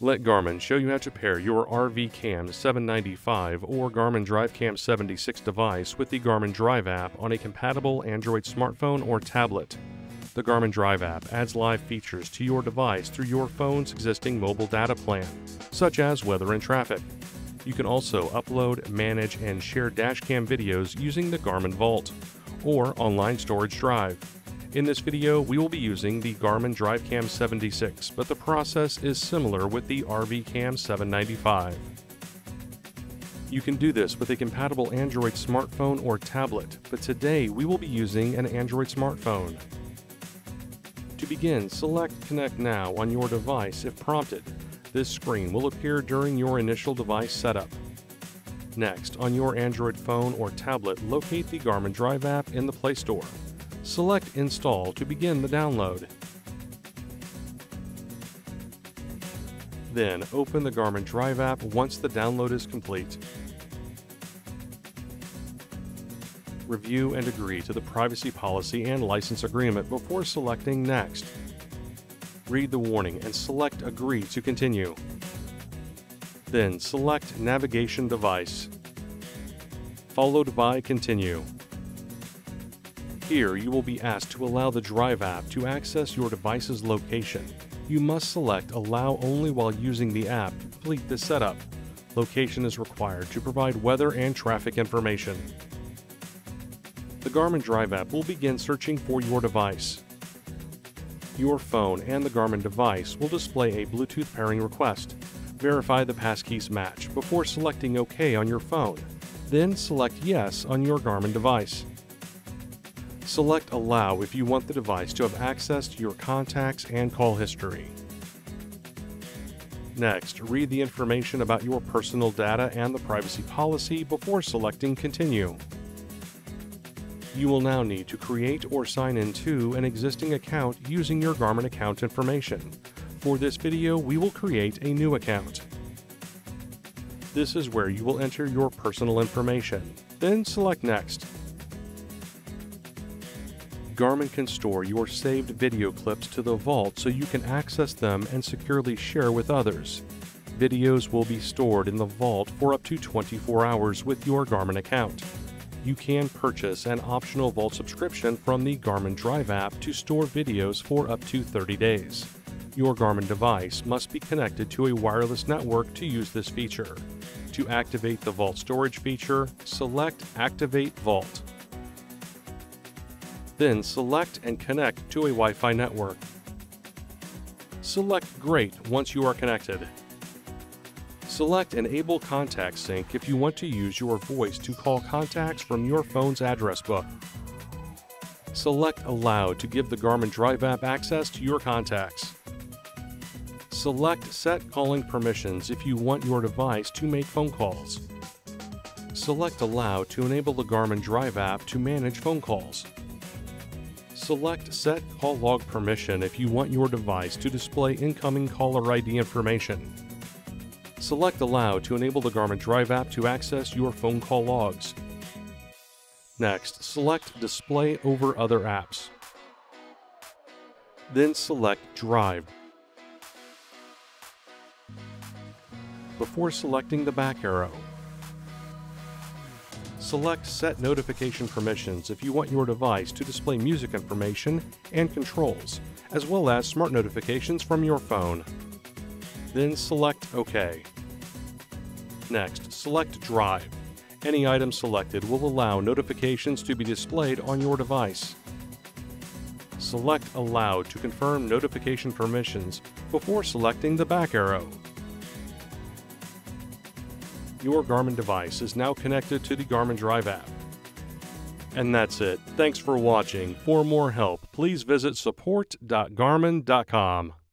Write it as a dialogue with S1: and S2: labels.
S1: Let Garmin show you how to pair your RVCam 795 or Garmin DriveCam 76 device with the Garmin Drive app on a compatible Android smartphone or tablet. The Garmin Drive app adds live features to your device through your phone's existing mobile data plan, such as weather and traffic. You can also upload, manage, and share dashcam videos using the Garmin Vault or online storage drive. In this video, we will be using the Garmin DriveCam 76, but the process is similar with the RVCam 795. You can do this with a compatible Android smartphone or tablet, but today we will be using an Android smartphone. To begin, select Connect Now on your device if prompted. This screen will appear during your initial device setup. Next, on your Android phone or tablet, locate the Garmin Drive app in the Play Store. Select Install to begin the download. Then open the Garmin Drive app once the download is complete. Review and agree to the privacy policy and license agreement before selecting Next. Read the warning and select Agree to continue. Then select Navigation Device, followed by Continue. Here you will be asked to allow the Drive app to access your device's location. You must select Allow only while using the app to complete the setup. Location is required to provide weather and traffic information. The Garmin Drive app will begin searching for your device. Your phone and the Garmin device will display a Bluetooth pairing request. Verify the passkeys match before selecting OK on your phone. Then select Yes on your Garmin device. Select Allow if you want the device to have access to your contacts and call history. Next, read the information about your personal data and the privacy policy before selecting Continue. You will now need to create or sign into an existing account using your Garmin account information. For this video, we will create a new account. This is where you will enter your personal information. Then select Next. Garmin can store your saved video clips to the Vault so you can access them and securely share with others. Videos will be stored in the Vault for up to 24 hours with your Garmin account. You can purchase an optional Vault subscription from the Garmin Drive app to store videos for up to 30 days. Your Garmin device must be connected to a wireless network to use this feature. To activate the Vault storage feature, select Activate Vault. Then select and connect to a Wi-Fi network. Select Great once you are connected. Select Enable Contact Sync if you want to use your voice to call contacts from your phone's address book. Select Allow to give the Garmin Drive app access to your contacts. Select Set Calling Permissions if you want your device to make phone calls. Select Allow to enable the Garmin Drive app to manage phone calls. Select Set Call Log Permission if you want your device to display incoming caller ID information. Select Allow to enable the Garmin Drive app to access your phone call logs. Next, select Display over other apps. Then select Drive. Before selecting the back arrow, select Set Notification Permissions if you want your device to display music information and controls, as well as smart notifications from your phone. Then select OK. Next, select Drive. Any item selected will allow notifications to be displayed on your device. Select Allow to confirm notification permissions before selecting the back arrow. Your Garmin device is now connected to the Garmin Drive app. And that's it. Thanks for watching. For more help, please visit support.garmin.com.